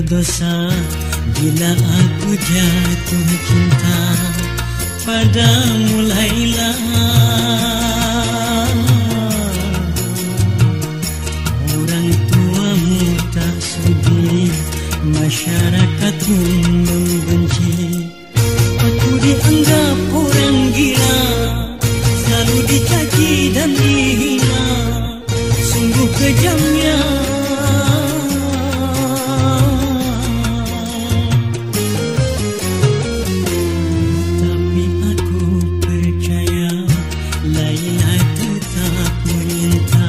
berdosa bila aku jatuh cinta padamu Laila. Orang tuamu tak sudi, masyarakat pun membenci. Aku dianggap orang gila, selalu dicaci dan dihina. Sungguh kejamnya. Tapi aku percaya Laila tetap menyinta.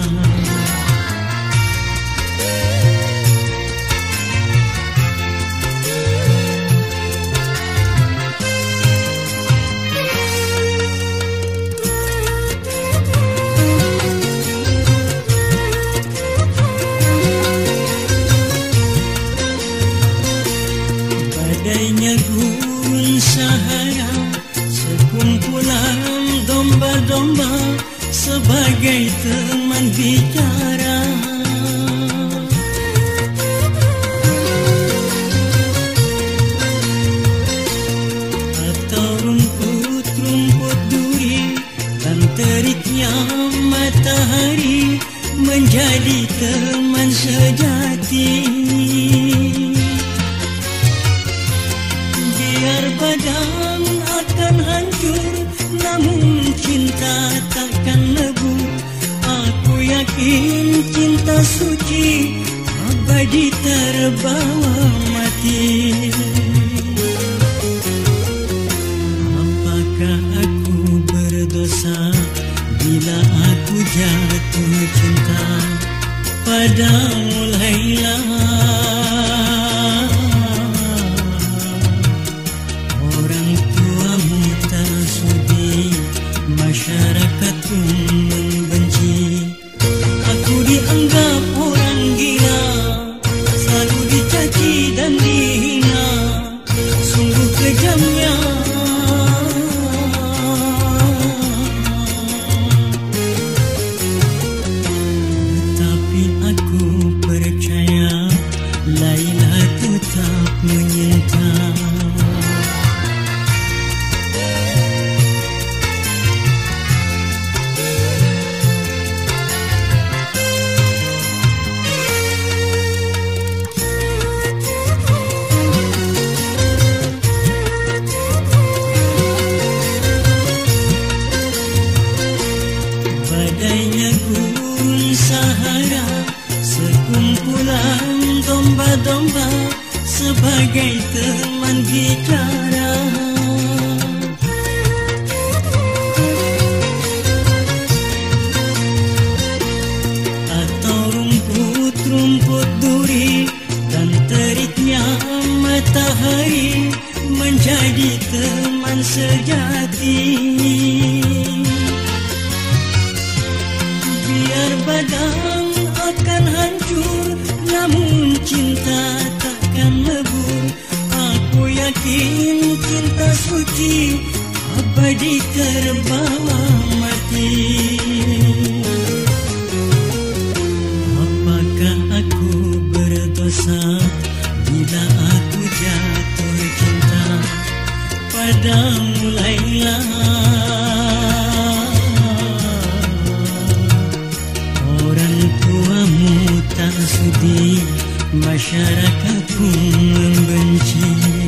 Badainya gurun Sahara, sekumpulan domba-domba sebagai teman bicara. Atau rumput-rumput duri dan teriknya matahari menjadi teman sejati. Biar badan akan hancur, namun cinta takkan lebu. Aku yakin cinta suci abadi terbawa mati. Apakah aku berdosa bila aku jatuh cinta padamu Laila? Masyarakat pun membenci. Aku dianggap orang gila, selalu dicaci dan dihina. Sungguh kejamnya. Tapi aku percaya Laila tetap menyinta. Badainya gurun Sahara, sekumpulan domba-domba sebagai teman bicara. Atau rumput-rumput duri dan teriknya matahari menjadi teman sejati. Biar badan akan hancur, namun cinta takkan lebur. Aku yakin cinta suci abadi terbawa mati. Apakah aku berdosa bila aku jatuh cinta padamu Laila? Tak sudi, masyarakat pun membenci.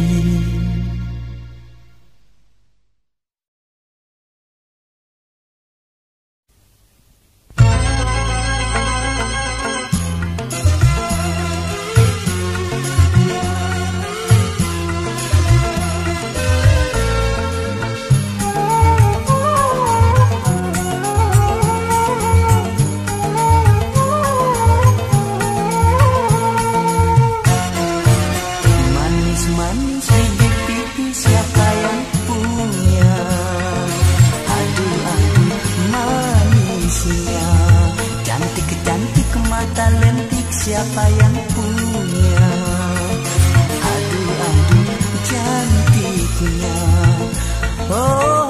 Siapa yang punya? Aduh, aduh, cantiknya. Oh,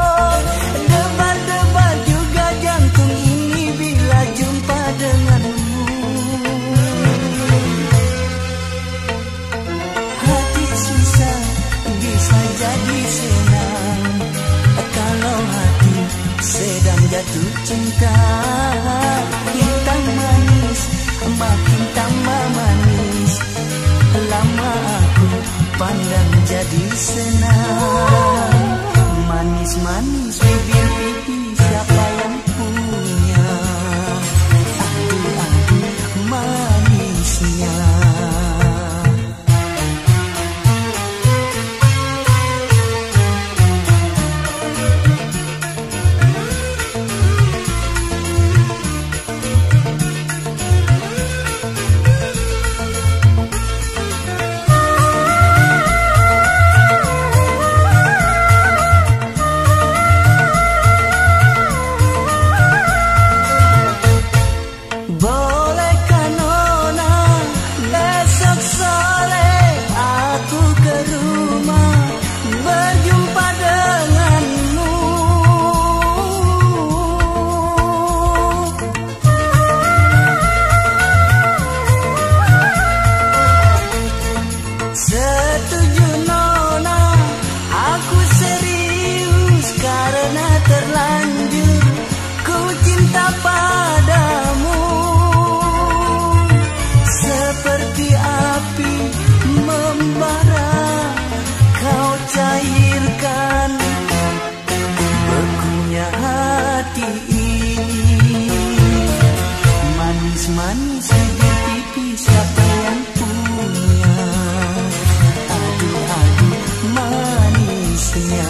debar-debar juga jantung ini bila jumpa denganmu. cinta. Hintang manis makin tambah manis, lama aku pandang jadi senang. Manis-manis bibir pipi siapa yang punya? Aduh-aduh manisnya. Manis bibir pipi siapa yang punya? Aduh-aduh manisnya.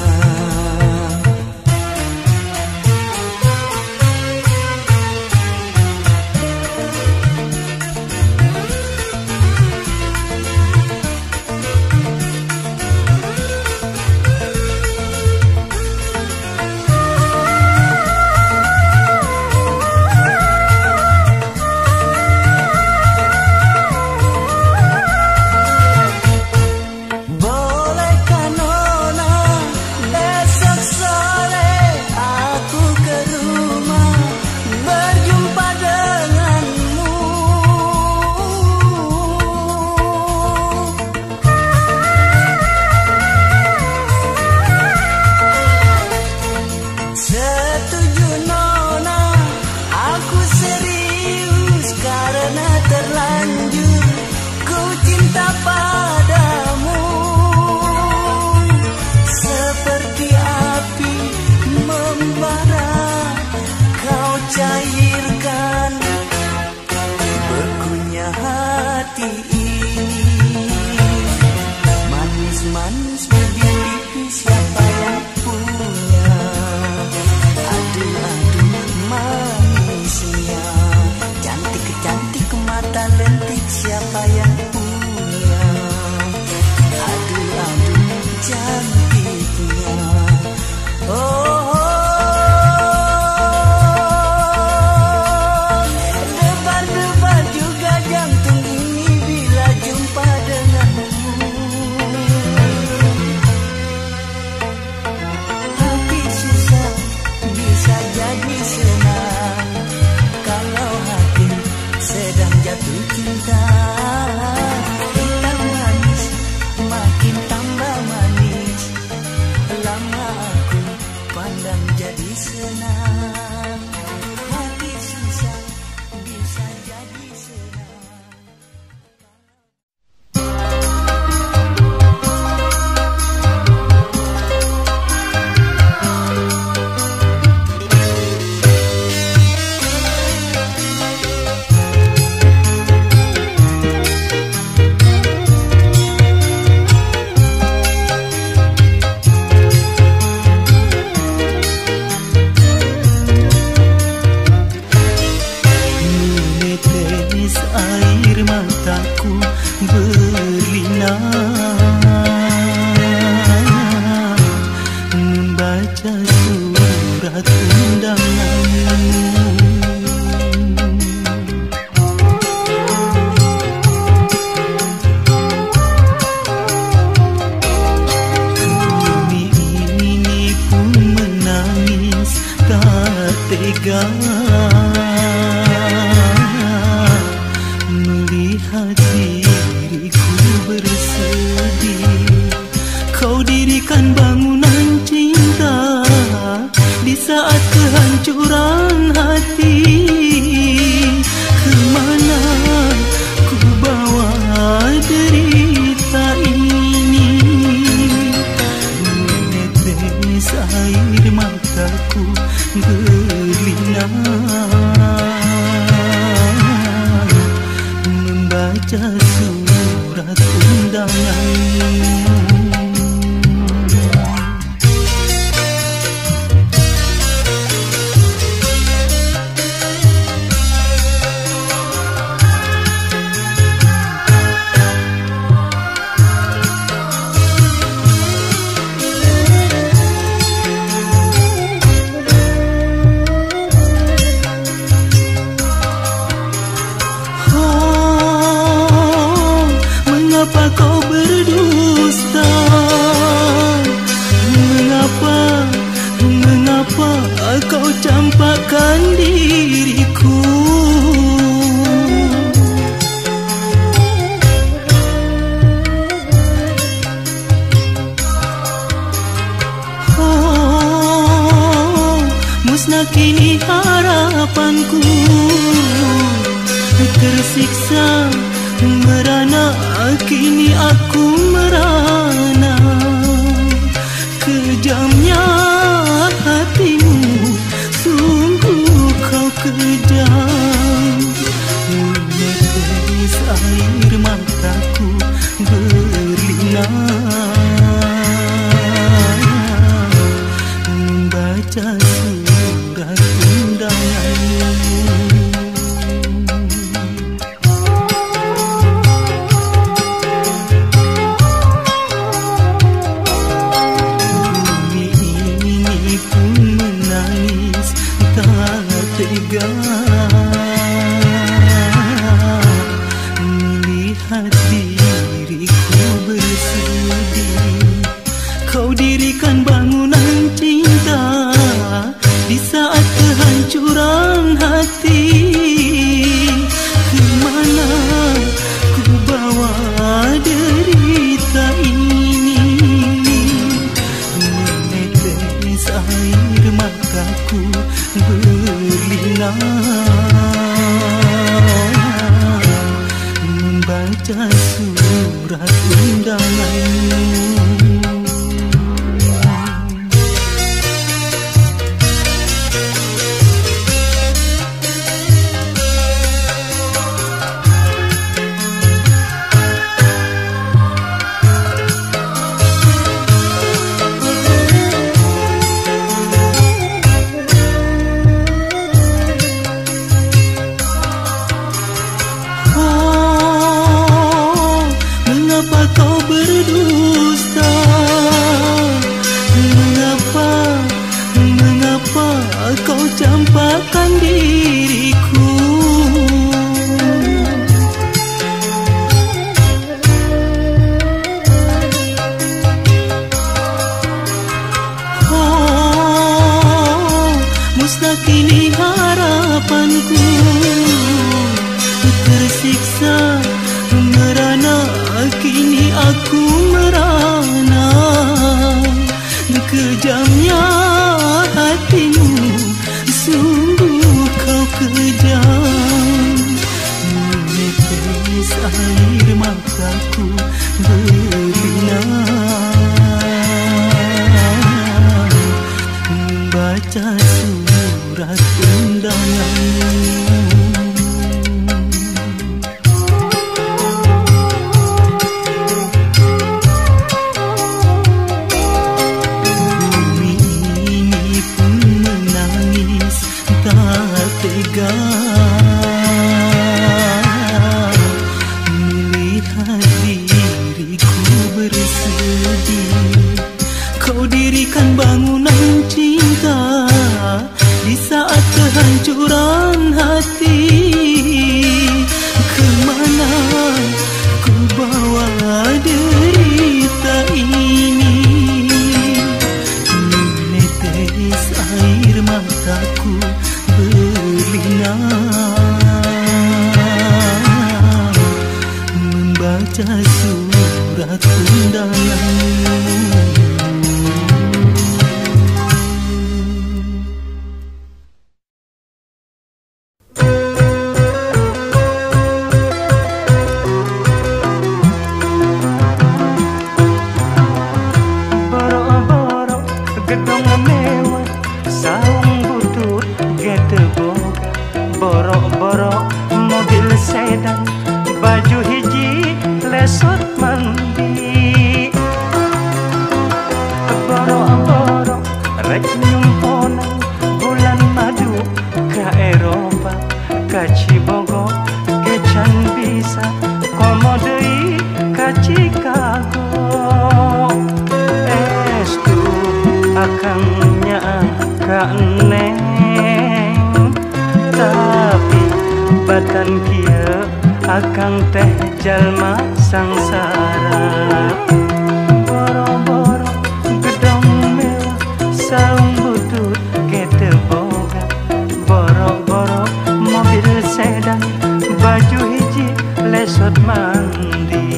Cairkan bekunya hati ini. Manis-manis bibir pipi siapa yang punya? Aduh-aduh manisnya. Cantik-cantik mata lentik siapa yang punya? membaca surat undanganmu. Mengapa kau berdusta? Mengapa kau campakkan diriku? Oh, musnah kini harapanku, tersiksa merana, kini aku merana. Kejamnya hatimu, sungguh kau kejam. Menetes air mataku berlinang, membaca surat undanganmu. Melihat diriku bersedih, kau dirikan bangunan cinta di saat kehancuran hati. Kemana ku bawa derita ini? Menetes air mataku berlinang, membaca surat undanganmu. Mengapa kau berdusta? Mengapa kau campakkan diriku? Oh, musnah kini harapanku, tersiksa merana, kini aku merana. Kejamnya hatimu, sungguh kau kejam. Menetes air mataku berlinang, membaca surat undanganmu. Melihat diriku bersedih, kau dirikan bangunan cinta di saat kehancuran hati. Kemana ku bawa derita ini? Menetes air mataku berlinang, membaca surat undanganmu. Boro-boro gedung mewah, saung butut gede boga. ka Cibogo ke can bisa komo deui ka Chicago. Estu akangnya ka Neng, tapi batan kieu akang teh jalma sangsara. Boro-boro gedong mewah saung butut ke teu boga. Boro-boro mobil sedan baju hiji lesot mandi.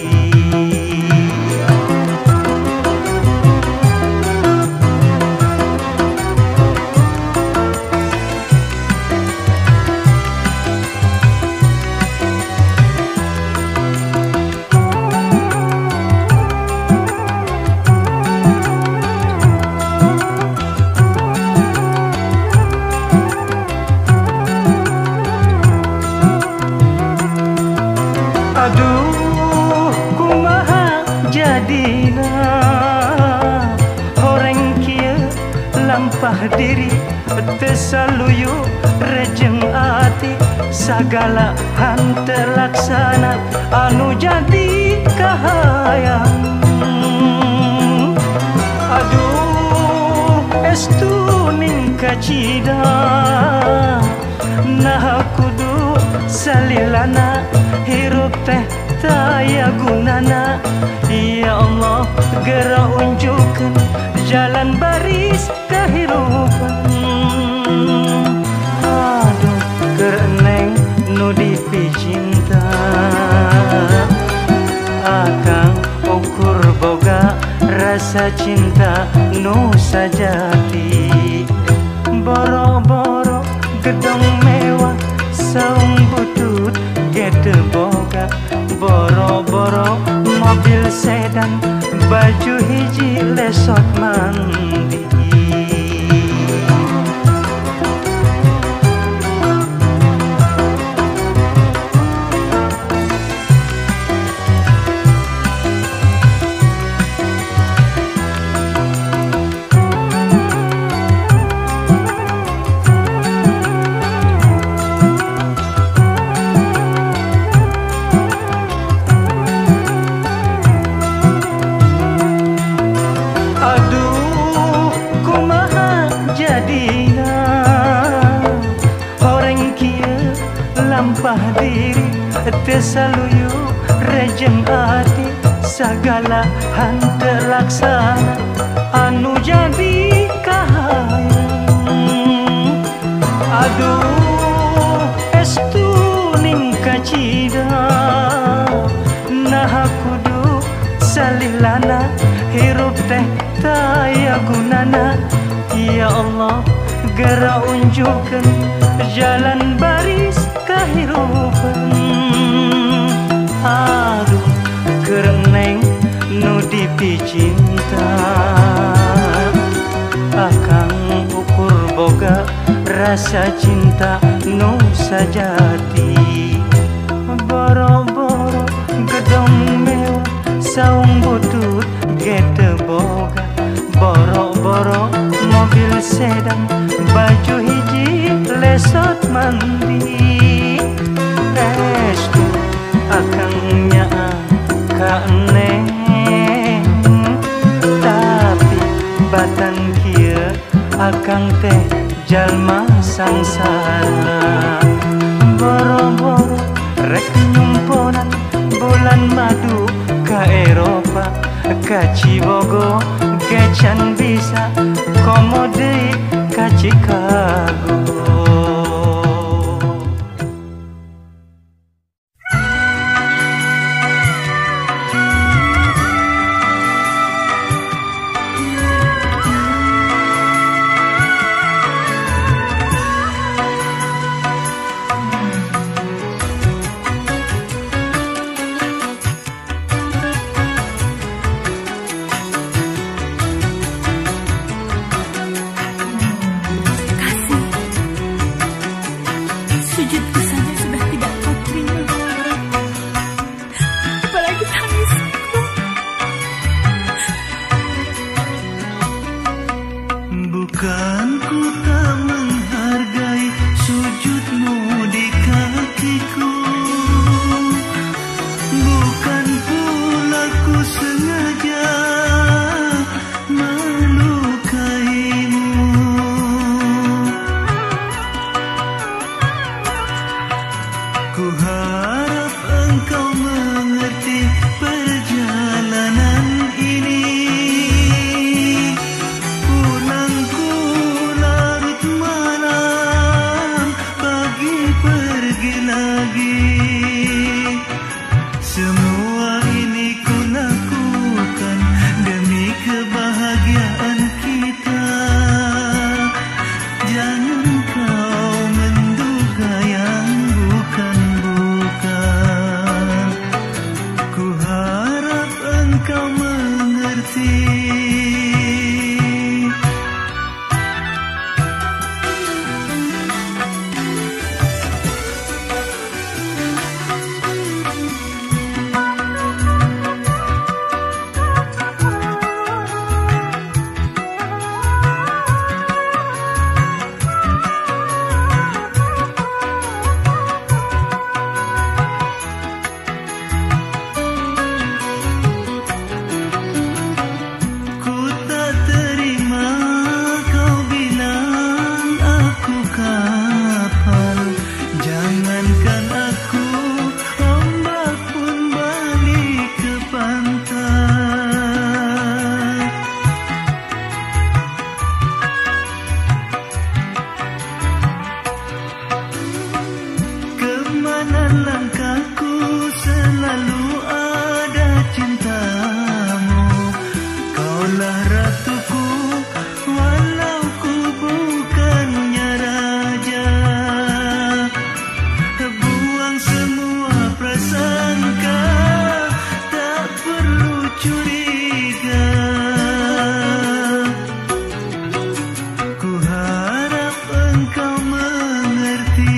Aduh, kumaha jadina horeng kieu lampah diri teu saluyu rejeng ati sagala hanteu laksana anu jadi kahayang. Aduh, estu ning kacida nah kudu salilana hirup teh taya gunana. Ya Allah, gera unjukkeun jalan baris kehirupan. Aduh, keur Neng nu dipicinta akang ukur boga rasa cinta nu sajati. Boro-boro gedong mewah saung butut ge teu boga. Boro-boro mobil sedan baju hiji lesot mandi. Lampah diri teu saluyu rejeng ati sagala hanteu laksana anu jadi kahayang. Aduh, estu ning kacida nah kudu salilana hirup teh taya gunana. Ya Allah, gera unjukkeun jalan baris kehirupan. Aduh, keur Neng nu dipicinta akang ukur boga rasa cinta nu sajati. Boro-boro gedong mewah saung butut ge teu boga. Boro-boro mobil sedan baju hiji lesot mandi. Estu akangnya ka Neng, tapi batan kieu akang teh jalma sangsara. Boro-boro rek nyumponan bulan madu ka Eropa, ka Cibogo ge can bisa komo deui ka Chicago. Ku harap engkau mengerti perjalanan ini. Pulangku larut malam, pagi pergi lagi. Semua ini ku lakukan demi kebahagiaan kita. Jangan kau menduga yang bukan-bukan. Ku harap engkau mengerti. Langkahku selalu ada cintamu. Kaulah ratuku walau ku bukannya raja. Buang semua prasangka, tak perlu curiga. Ku harap engkau mengerti.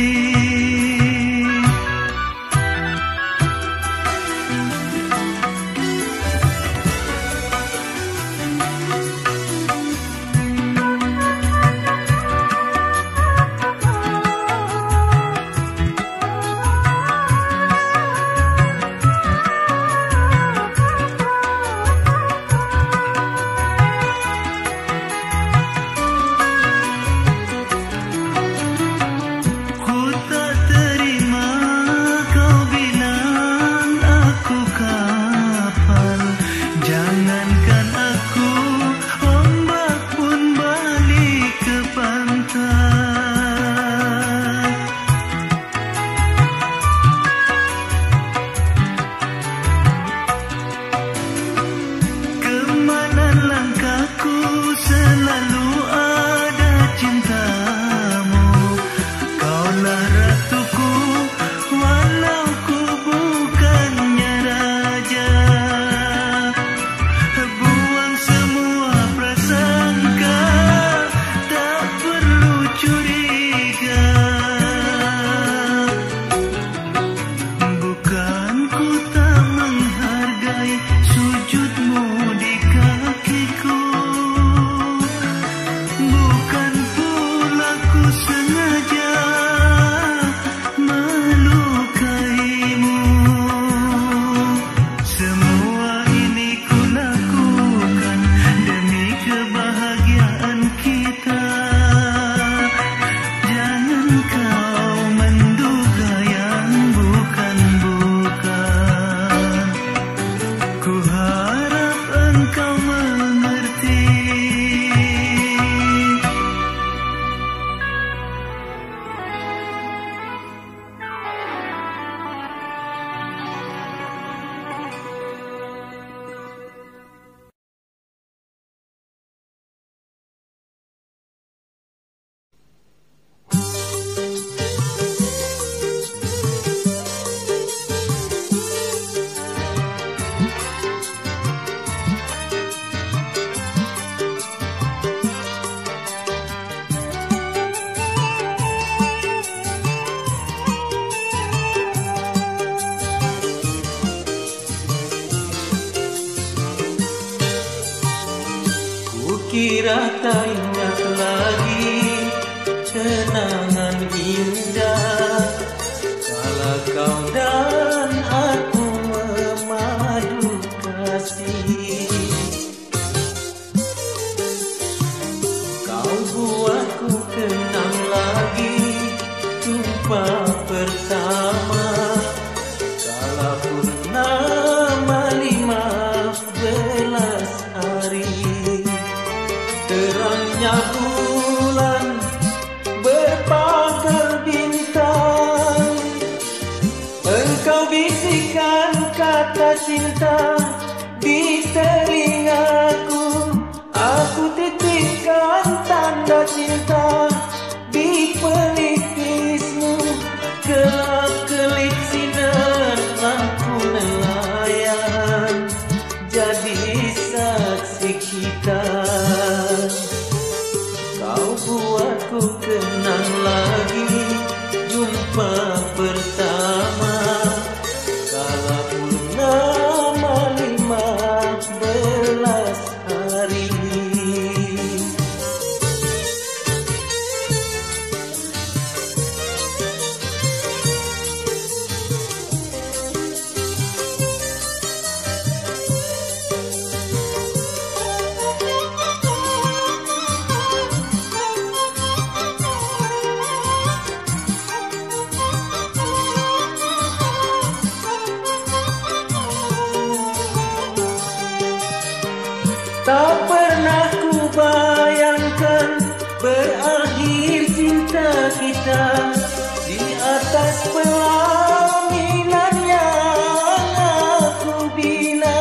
Kira tak ingat lagi kenangan indah kala kau dan aku memadu kasih. Kau buatku kenang lagi tumpah pertama kala purnama 15 hari, terangnya bulan berpagar bintang, engkau bisikan kata cinta di telingaku, aku titipkan tanda cinta di pelipismu, kelap-kelip sinar lampu nelayan jadi saksi kita. Kau buatku kenang lagi jumpa pertama kala purnama 15 hari. Tak pernah ku bayangkan berakhir cinta kita di atas pelaminan yang aku bina.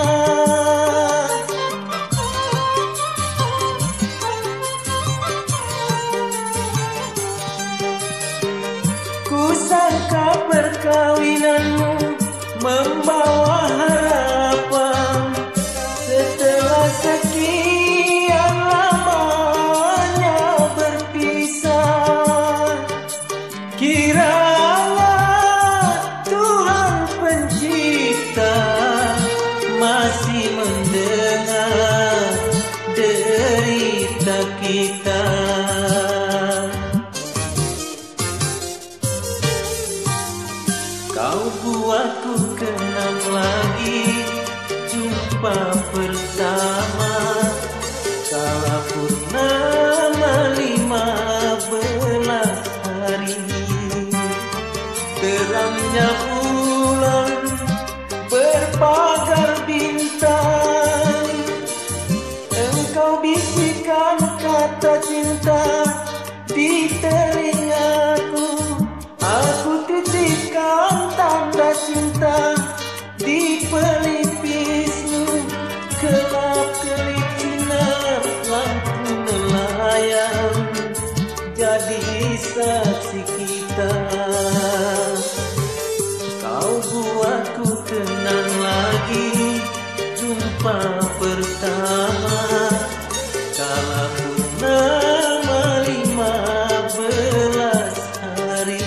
Ku sangka perkawinanmu membawa harapan, setelah sekian lamanya berpisah. Kiranya Tuhan Pencipta masih mendengar derita kita. Kau buatku kenang lagi jumpa pertama kala purnama 15 hari, terangnya bulan berpagar bintang, engkau bisikan kata cinta di telingaku, aku titipkan tanda cinta di pelipismu, kelap-kelip sinar lampu nelayan jadi saksi kita. Kau buatku kenang lagi jumpa pertama kala purnama 15 hari.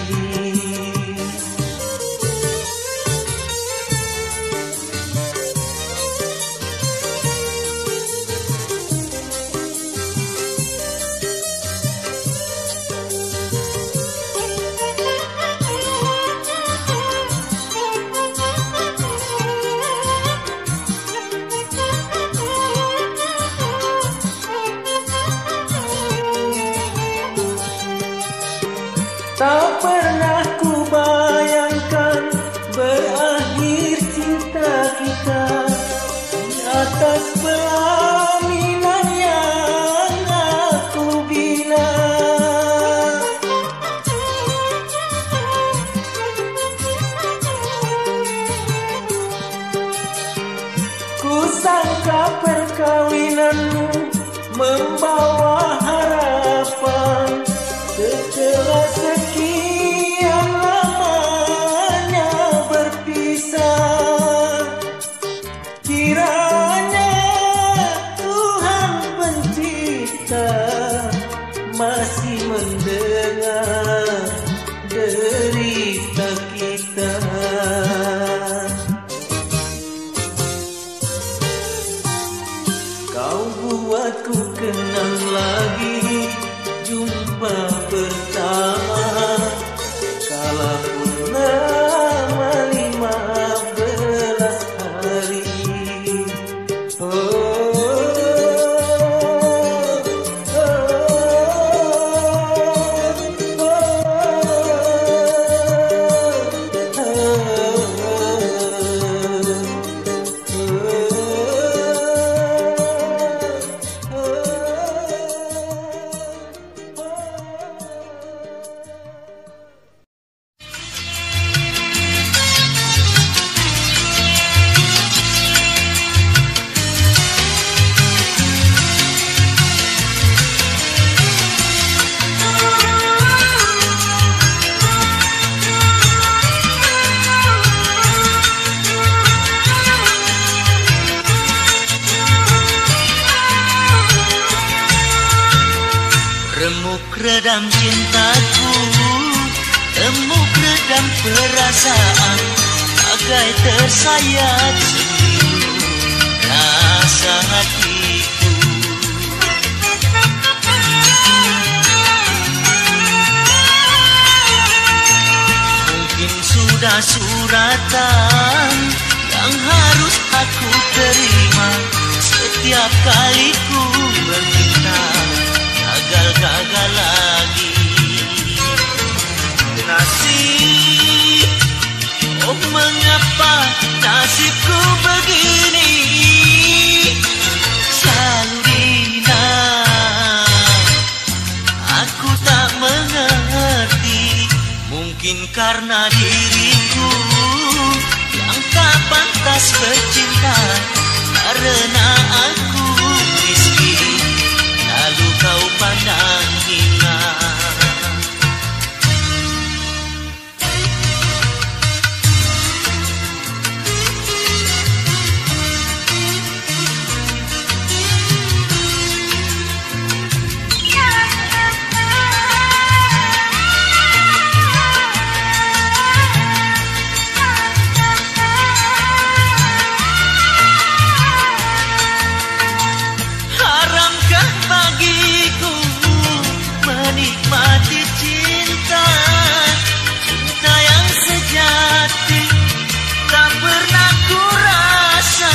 Tak pernah ku bayangkan berakhir cinta kita di atas pelaminan yang aku bina. Ku sangka perkawinanmu membawa harapan, setelah sekian lamanya berpisah. Kiranya Tuhan Pencipta masih mendengar derita kita. Kau buatku kenang lagi jumpa pertama kala purnama 15 hari. Oh, redam cintaku, remuk redam perasaan, bagai tersayat sembilu rasa hatiku. Mungkin sudah suratan yang harus aku terima, setiap kali ku bercinta gagal-gagal lagi. Nasib, oh mengapa nasibku begini, selalu dina. Aku tak mengerti, mungkin karena diriku yang tak pantas bercinta, karena aku miskin, lalu kau pandang hina. Menikmati cinta, cinta yang sejati tak pernah ku rasa.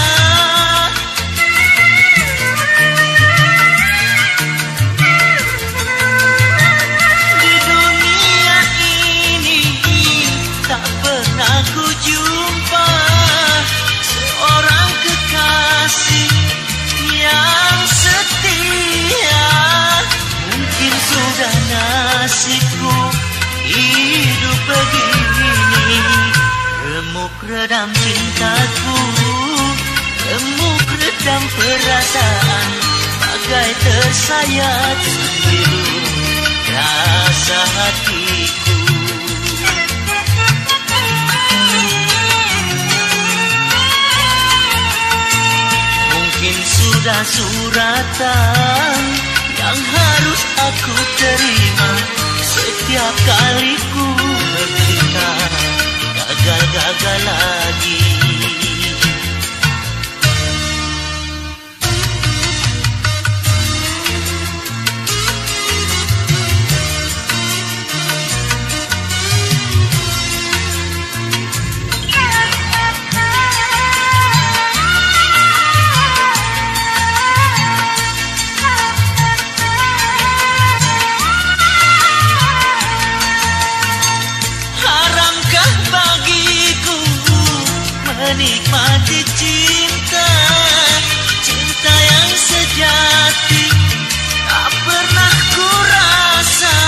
Di dunia ini tak pernah ku jumpa seorang kekasih yang setia. Mungkin sudah nasibku hidup begini, remuk redam cintaku, remuk redam perasaan, bagai tersayat sembilu rasa hatiku. Mungkin sudah suratan yang harus aku terima, setiap kali ku bercinta gagal-gagal lagi. Menikmati cinta, cinta yang sejati tak pernah ku rasa.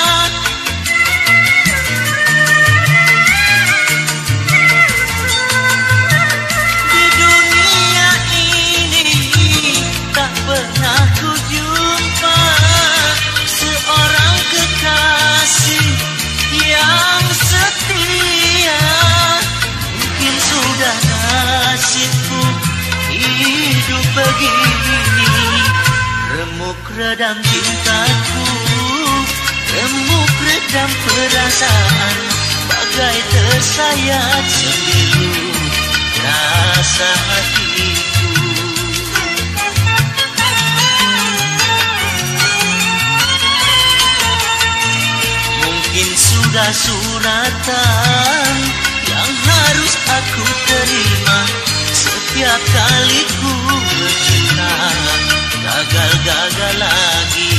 Di dunia ini tak pernah ku jumpa seorang kekasih yang setia. Mungkin sudah nasibku hidup begini, remuk redam cintaku, remuk redam perasaan, bagai tersayat sembilu rasa hatiku. Mungkin sudah suratan yang harus aku terima, setiap kali ku bercinta gagal-gagal lagi.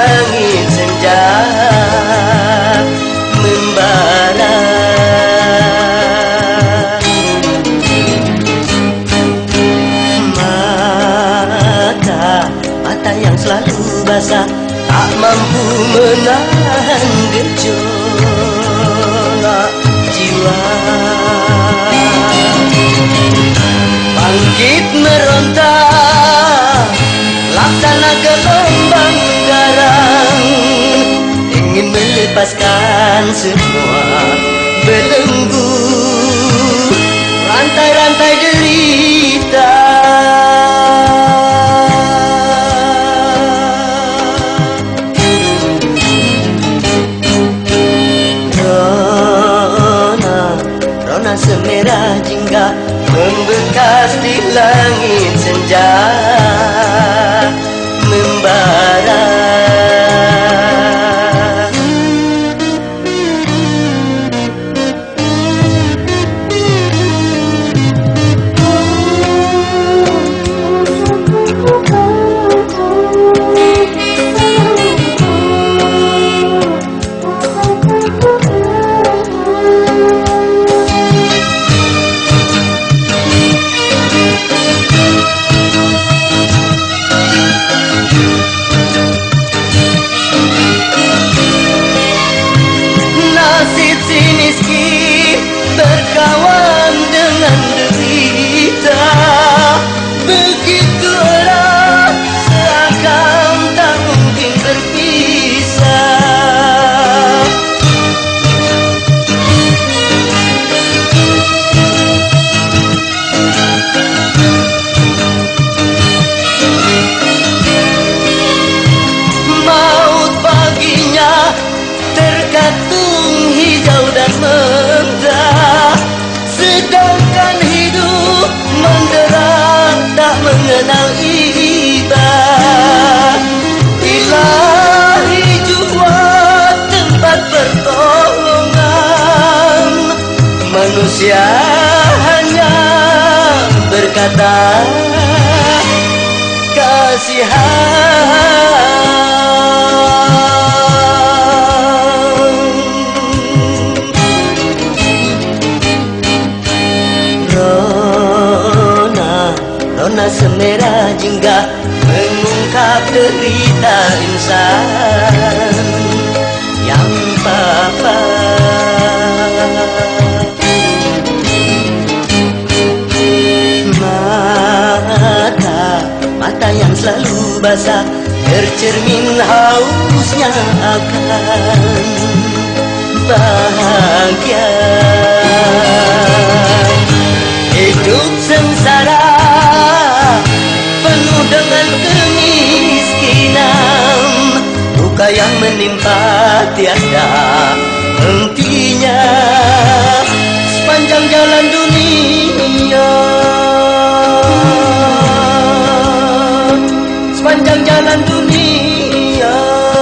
langit senja membara. Mata yang selalu basah tak mampu menahan gejolak jiwa. Bangkit meronta laksana gelombang garang, ingin melepaskan semua belenggu rantai-rantai derita. Rona semerah jingga membekas di langit senja membara. Nasib si miskin berkawan dengan derita, begitu erat seakan tak mungkin berpisah. Maut baginya tergantung hijau dan mentah, sedangkan hidup mendera tak mengenal iba. Ilahi jua tempat pertolongan, manusia hanya berkata kasihan. Rona semerah jingga mengungkap derita insan yang papa. Mata yang selalu basah tercermin hausnya akan bahagia. Hidup sengsara penuh dengan kemiskinan, duka yang menimpa tiada hentinya sepanjang jalan dunia. Sepanjang jalan dunia,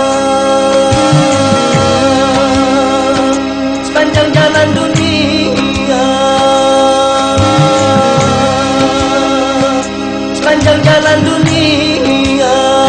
sepanjang jalan dunia, sepanjang jalan dunia.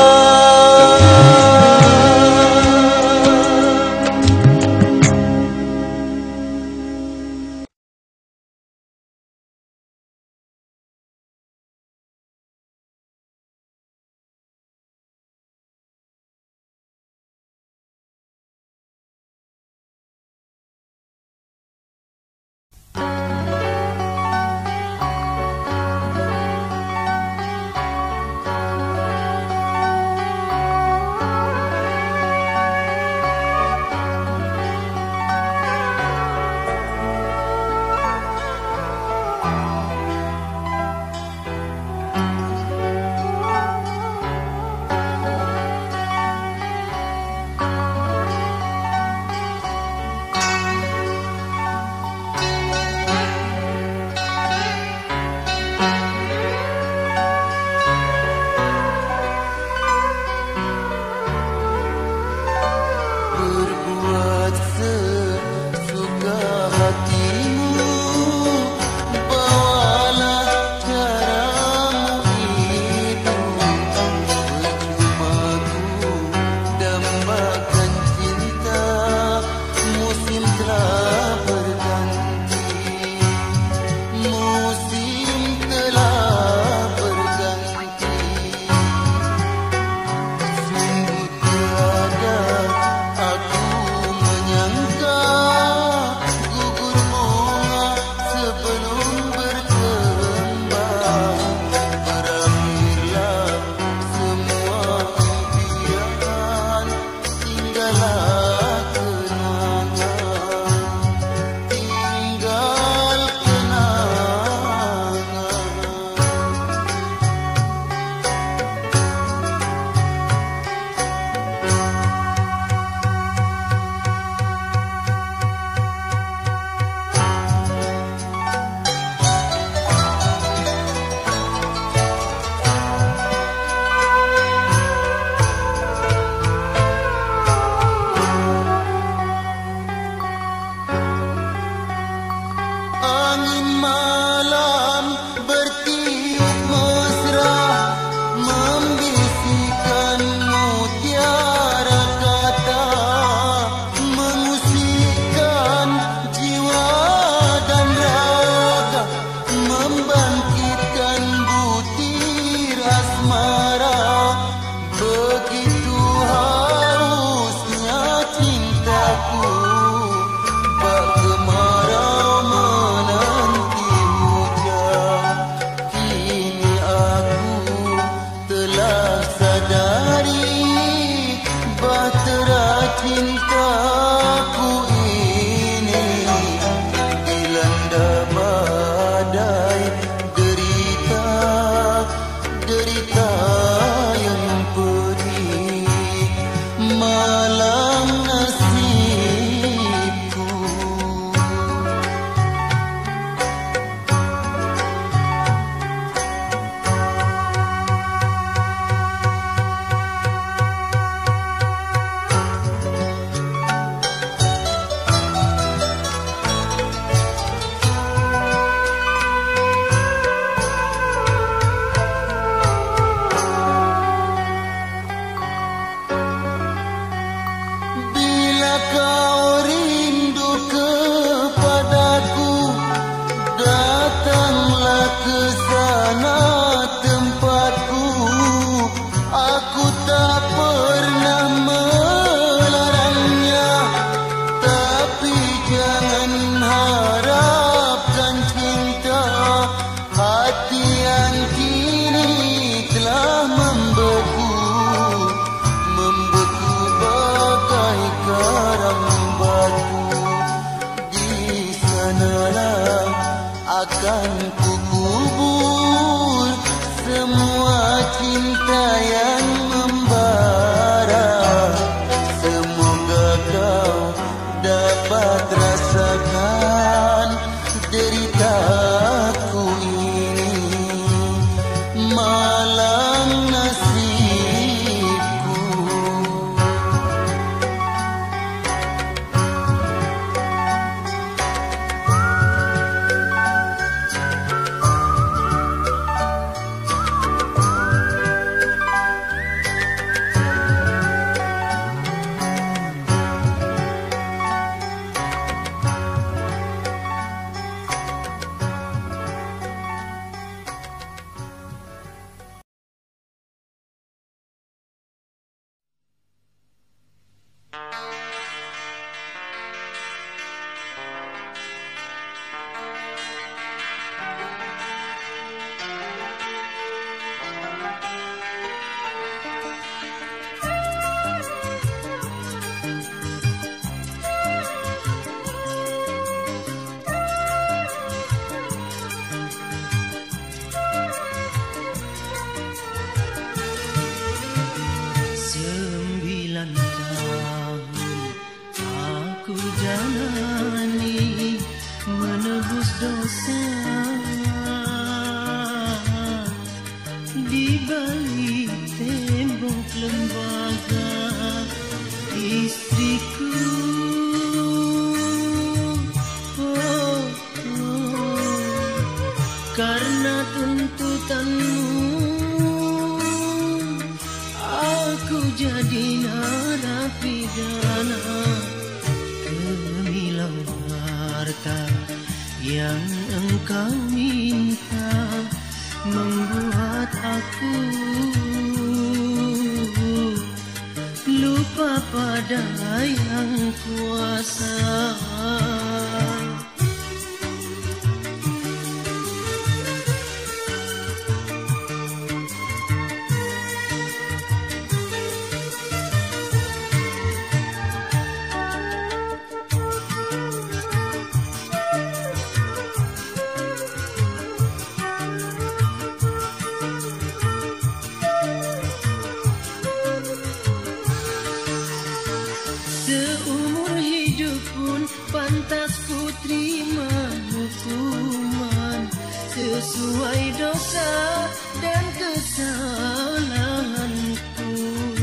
sesuai dosa dan kesalahanku.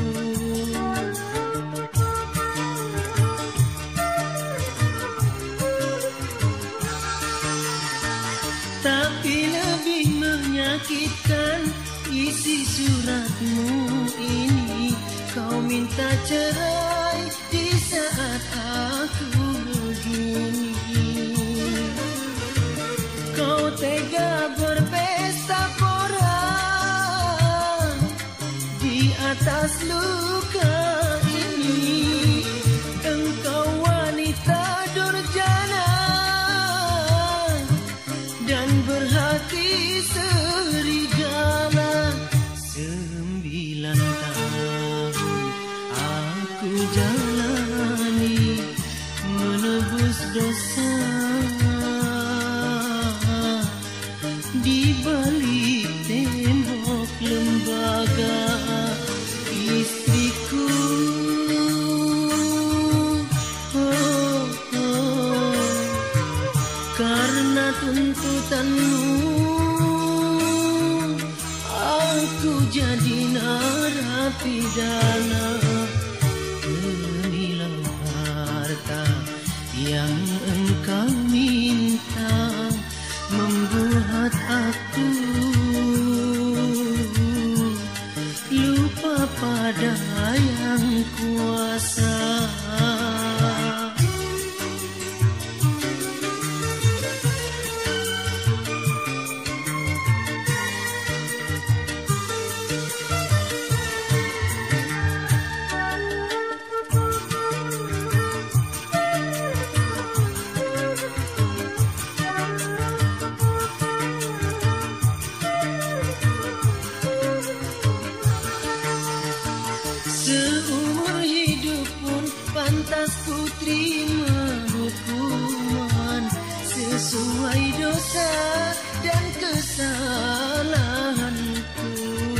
Tapi lebih menyakitkan isi suratmu ini. Kau minta cerai di saat aku begini. Kau tega berpesta pora di atas luka ini. Engkau wanita durjana dan berhati serigala. 9 tahun aku jalani menebus dosa di balik tembok lembaga istriku. Karena tuntutanmu aku jadi narapidana. Inilah harta yang engkau minta membuat aku lupa pada yang kuasa. Seumur hidup pun pantas ku terima hukuman sesuai dosa dan kesalahanku.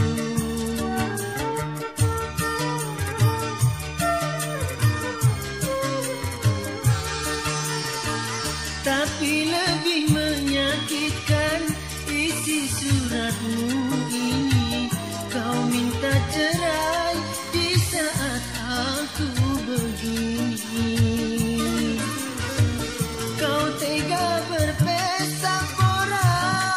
Tapi lebih menyakitkan isi suratmu ini. Kau minta cerai di saat aku begini. Kau tega berpesta pora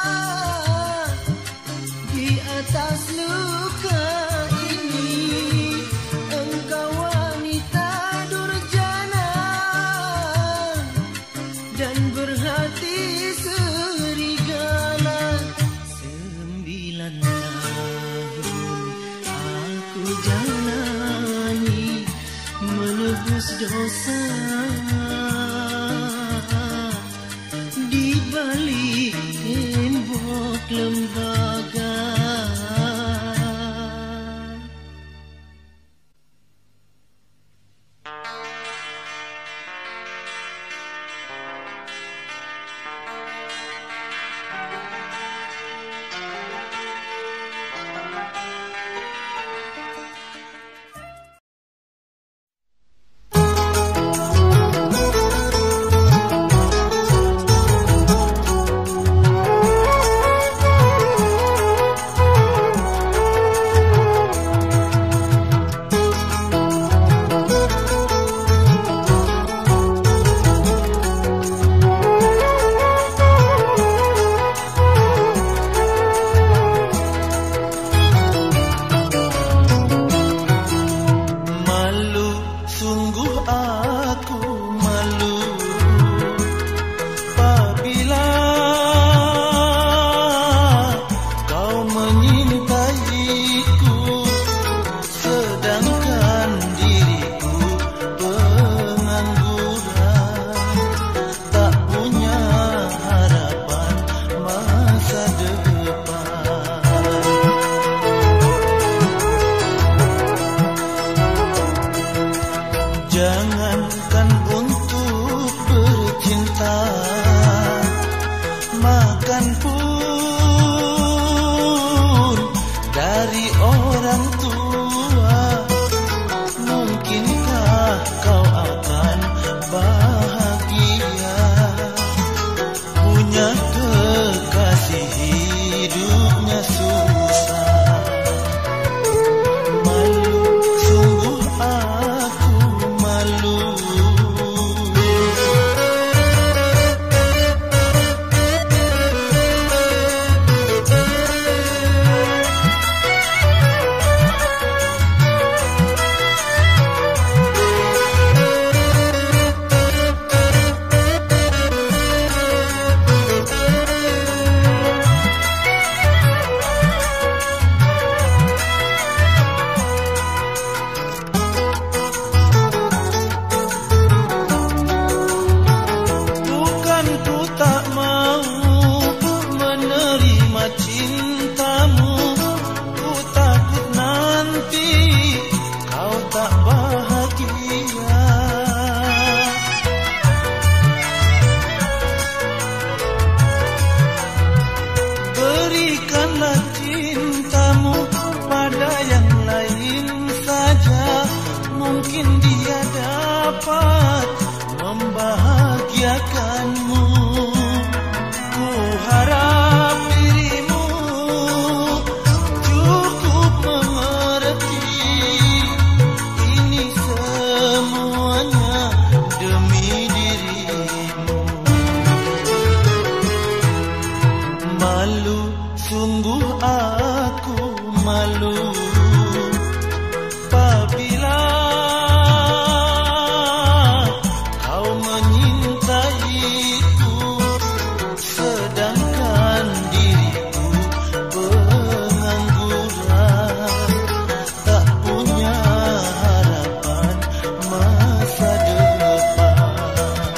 di atas luka ini. Engkau wanita durjana dan berhati serigala. 9 tahun aku jalani menebus dosa di balik tembok lembaga. Jangankan untuk bercinta, makan pun dari orang tua. Mungkinkah kau akan bahagia punya kekasih dapat membahagiakanmu. Ku harap dirimu cukup mengerti, ini semuanya demi dirimu. Malu, sungguh aku malu apabila kau menyintaiku, sedangkan diriku pengangguran, tak punya harapan masa depan.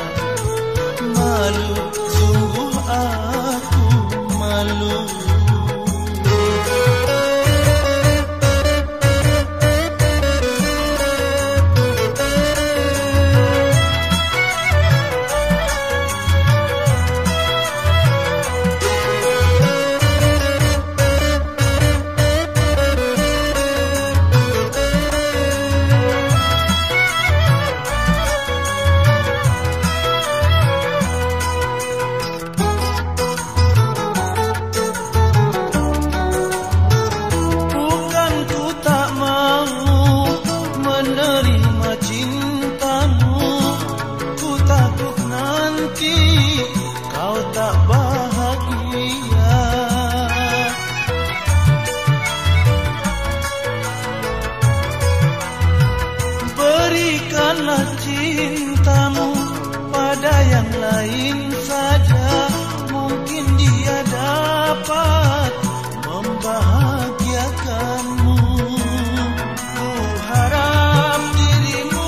Malu, sungguh aku malu. Berikanlah cintamu pada yang lain saja, mungkin dia dapat membahagiakanmu. Ku harap dirimu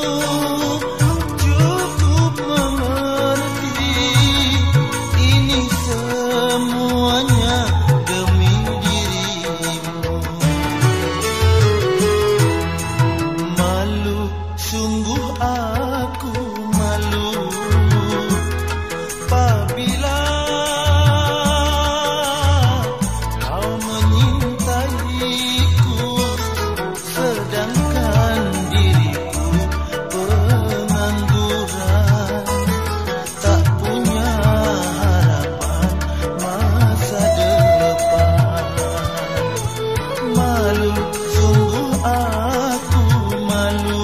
cukup mengerti, ini semuanya demi dirimu. Malu, sungguh aku malu apabila kau menyintaiku, sedangkan diriku pengangguran, tak punya harapan masa depan. Malu, sungguh aku malu.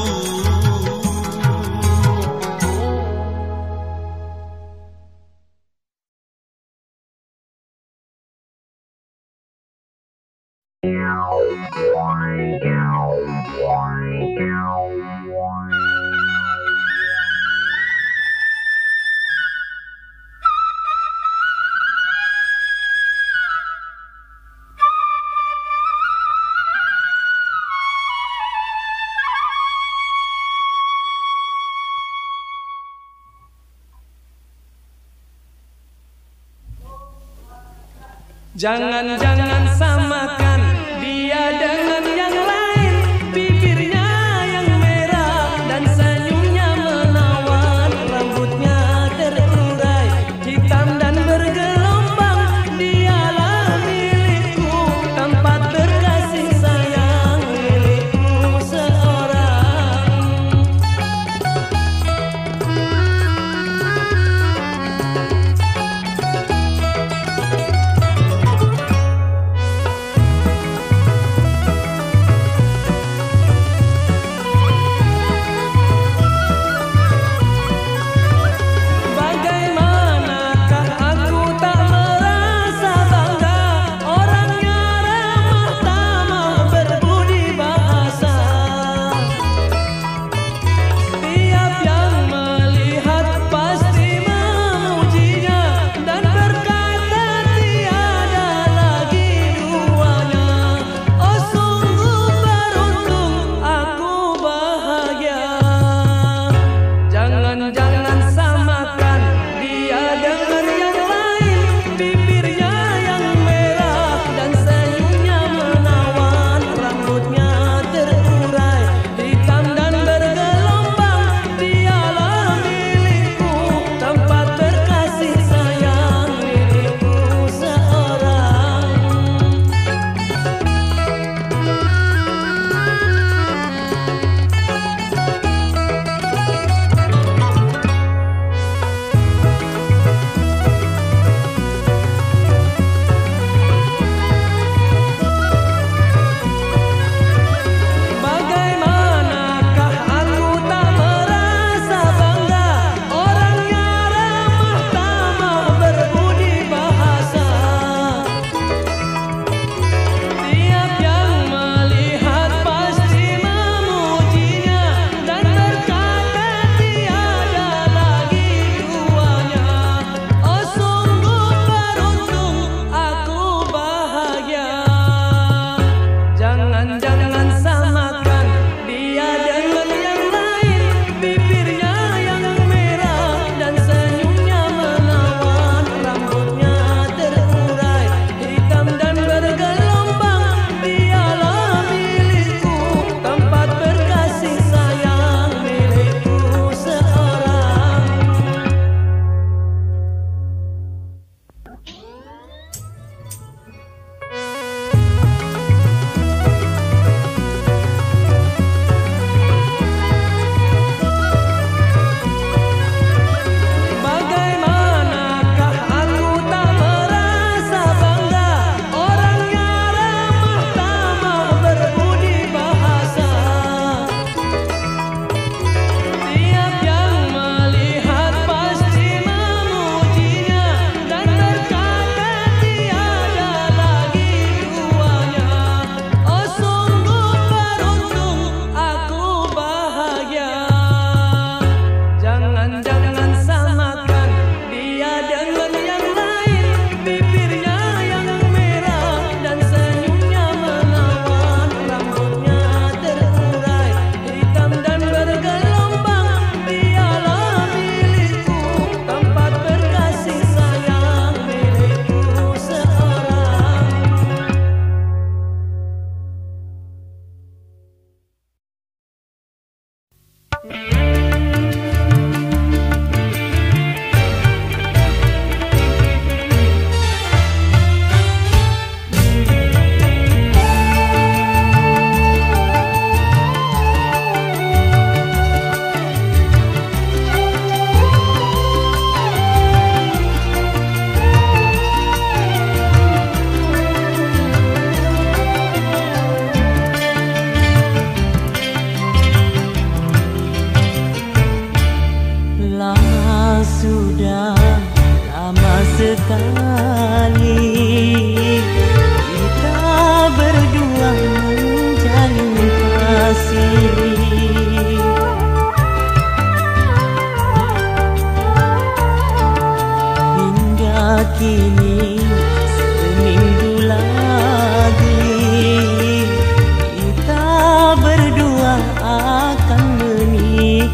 Jangan-jangan samakan dia dengan yang lain, bibirnya yang merah dan senyumnya menawan, rambutnya terurai hitam dan bergelombang. Dialah milikku, tempat berkasih sayang, milikku seorang.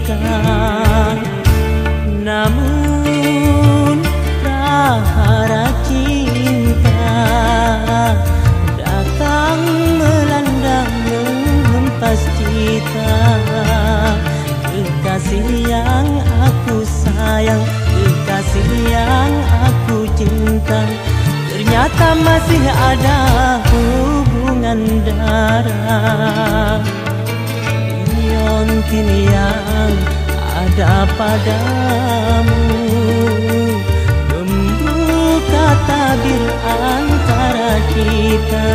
nikah. Namun prahara cinta datang melanda menghempas cita. Kekasih yang aku sayang, kekasih yang aku cinta, ternyata masih ada hubungan darah. Liontin yang ada padamu membuka tabir antara kita.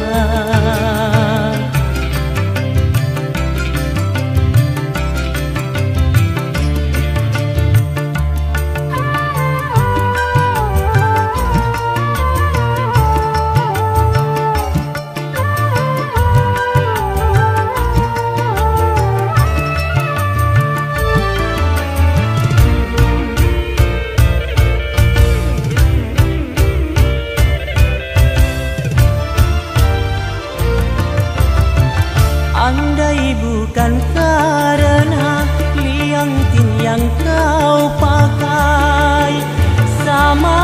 Andai bukan karena liontin yang kau pakai sama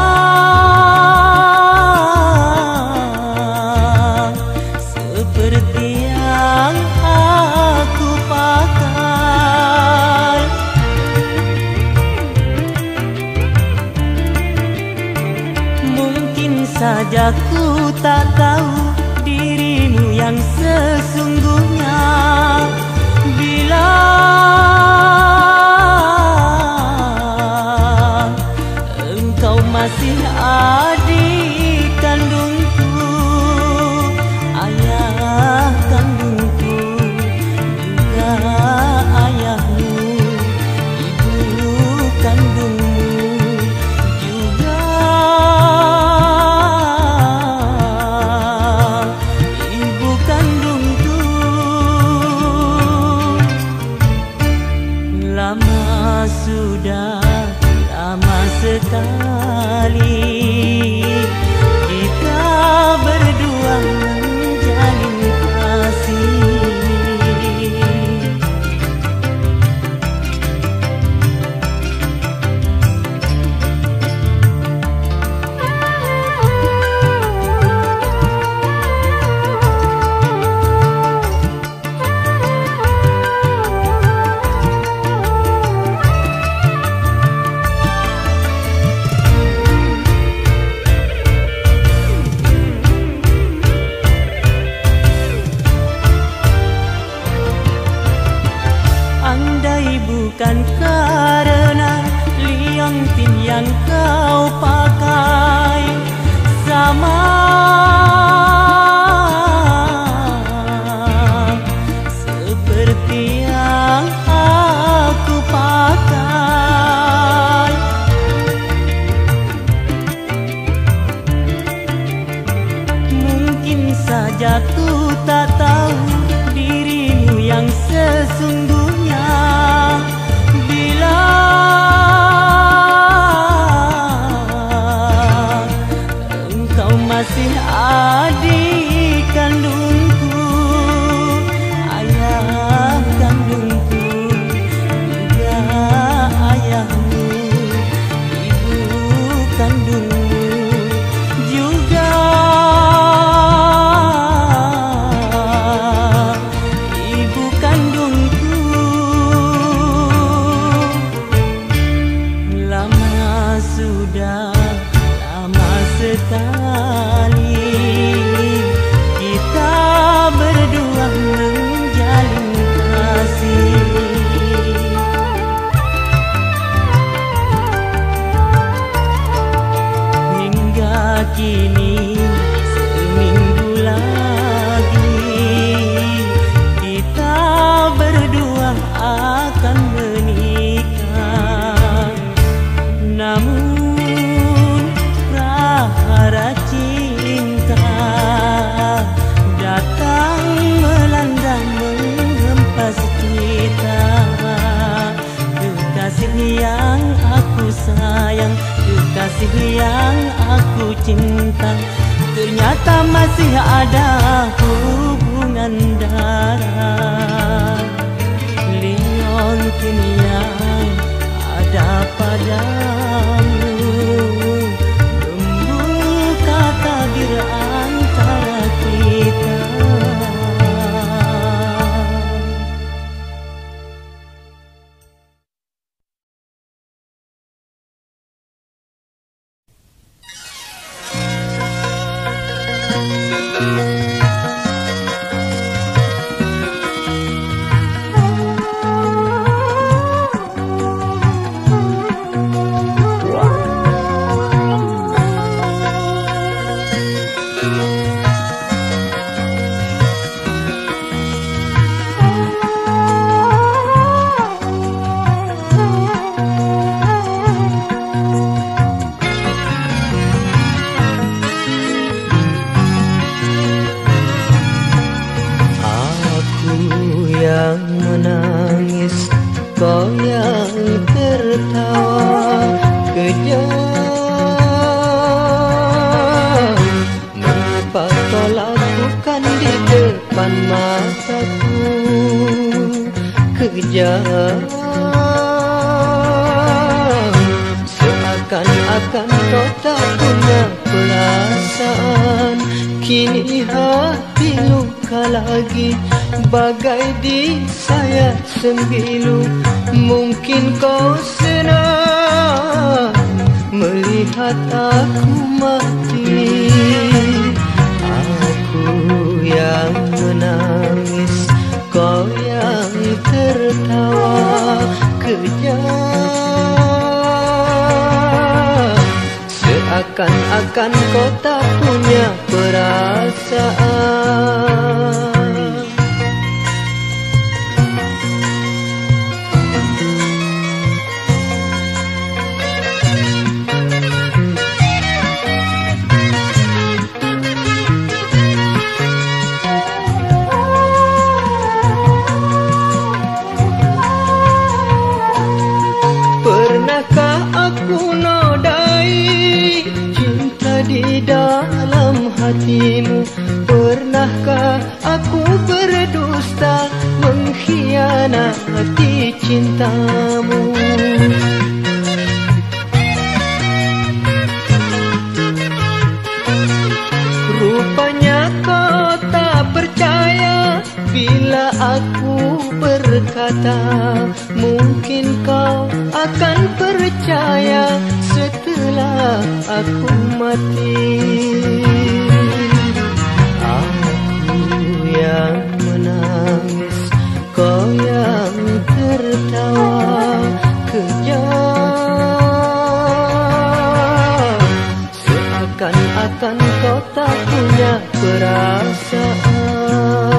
seperti yang aku pakai, mungkin saja ku tak tahu dirimu yang sesungguhnya. Bila engkau masih adik kandungku, ayah kandungku, juga ayahmu, ibu kandungmu, juga ibu kandungku. Lama sudah, lama sekali kita berdua menjalin kasih. Andai bukan karena liontin yang kau pakai sama seperti yang aku pakai, mungkin saja ku tak tahu dirimu yang sesungguhnya. Bila engkau masih adik kandungku, ayah kandungku, juga ayahmu, ibu kandungmu, juga ibu kandungku. Lama sudah, lama sekali kita berdua menjalin kasih. Hingga kini seminggu lagi kita berdua akan menikah. Namun prahara cinta datang melanda menghempas kita. Kekasih yang aku sayang, kekasih yang aku cinta, ternyata masih ada hubungan darah. Leon mungkin yang ada padamu, membuka tabir antara kita. Seakan-akan kau tak punya perasaan, kini hati luka lagi, bagai disayat sembilu. Mungkin kau senang melihat aku mati, aku yang menangis, kau yang tertawa kejam. Seakan-akan kau tak punya perasaan. Pernahkah aku nodai cinta di dalam hatimu? Pernahkah aku berdusta mengkhianati cintamu? Rupanya kau tak percaya bila aku berkata, mungkin kau akan percaya setelah aku mati. Aku yang menangis, kau yang tertawa kejam. Seakan-akan kau tak punya perasaan.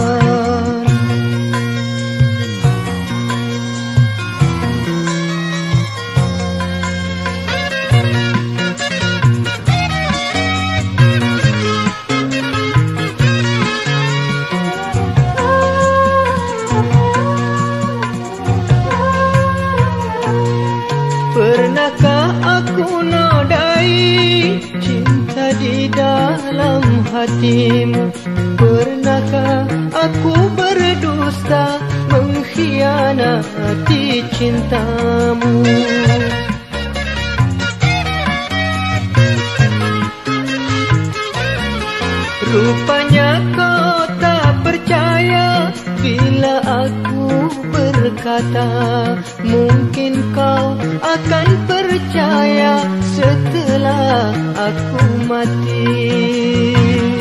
Pernahkah aku nodai cinta di dalam hatimu? Pernahkah aku berdusta mengkhianati cintamu? Rupanya kau tak percaya bila aku berkata, mungkin kau akan percaya setelah aku mati.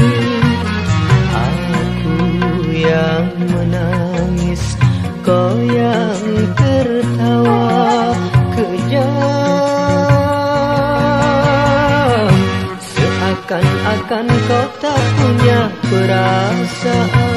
Aku yang menangis, kau yang tertawa kejam. Seakan-akan kau tak punya perasaan.